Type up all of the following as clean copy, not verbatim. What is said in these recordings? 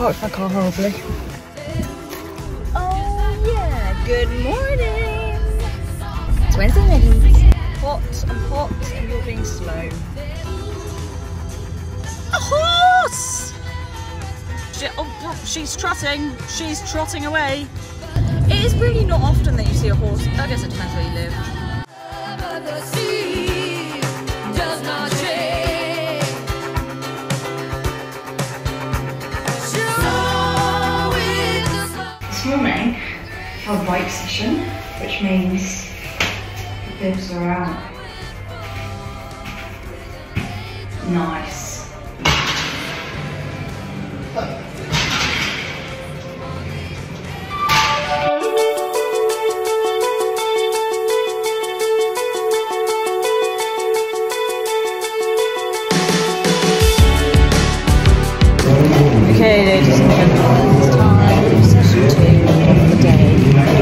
parked my car horribly. Oh yeah, good morning. It's Wednesday morning. Hot and you're being slow. A horse! She's trotting. She's trotting away. It is really not often that you see a horse. I guess it depends where you live. This morning, our bike session, which means the bibs are out. Nice. Okay, ladies and gentlemen, it's time for session 2 of the day.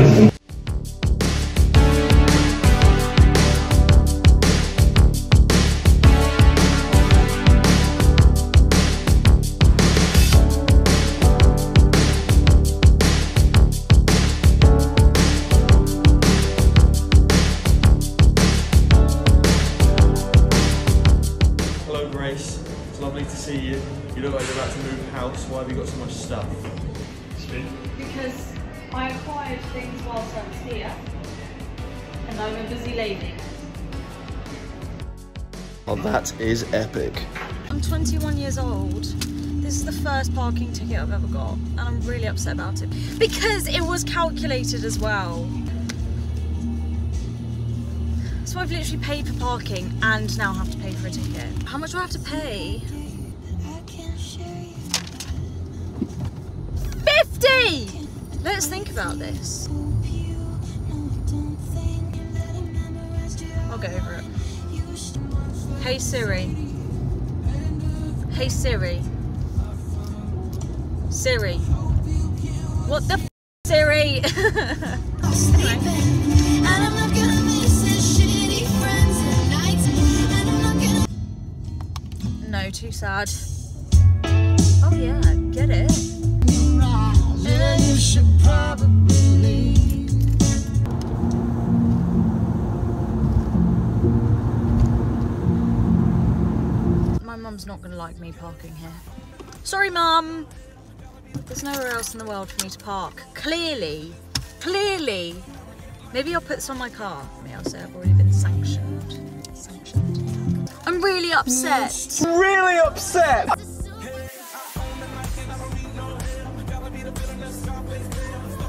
Hello Grace, it's lovely to see you. You look like you're about to move house. Why have you got so much stuff? Speak. Because I acquired things whilst I was here, and I'm a busy lady. Oh, that is epic. I'm 21 years old. This is the first parking ticket I've ever got, and I'm really upset about it. Because it was calculated as well. So I've literally paid for parking and now have to pay for a ticket. How much do I have to pay? 50! Let's think about this. I'll get over it. Hey Siri. Hey Siri. Siri. What the f, Siri? No, too sad. Oh yeah, get it. My mum's not gonna like me parking here. Sorry, Mum. There's nowhere else in the world for me to park. Clearly. Clearly. Maybe I'll put this on my car. Maybe I'll say I've already been sanctioned. I'm really upset. Really upset!